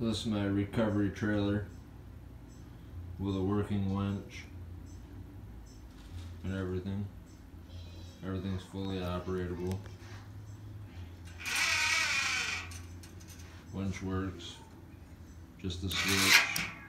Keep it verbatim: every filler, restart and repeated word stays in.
This is my recovery trailer with a working winch and everything. Everything's fully operable. Winch works, just a switch.